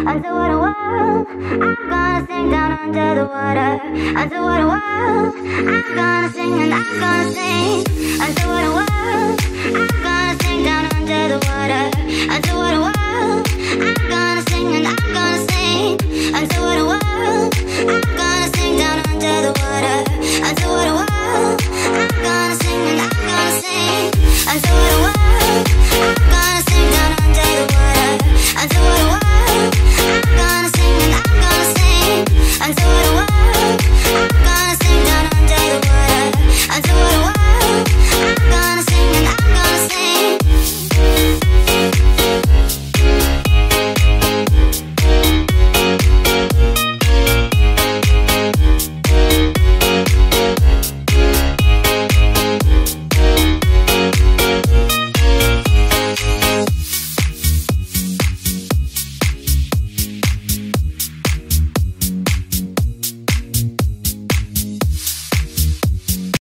Underwater world, I'm gonna sing down under the water. Underwater world, I'm gonna sing and I'm gonna sing. Underwater world, I'm gonna sing down under the water. Underwater world,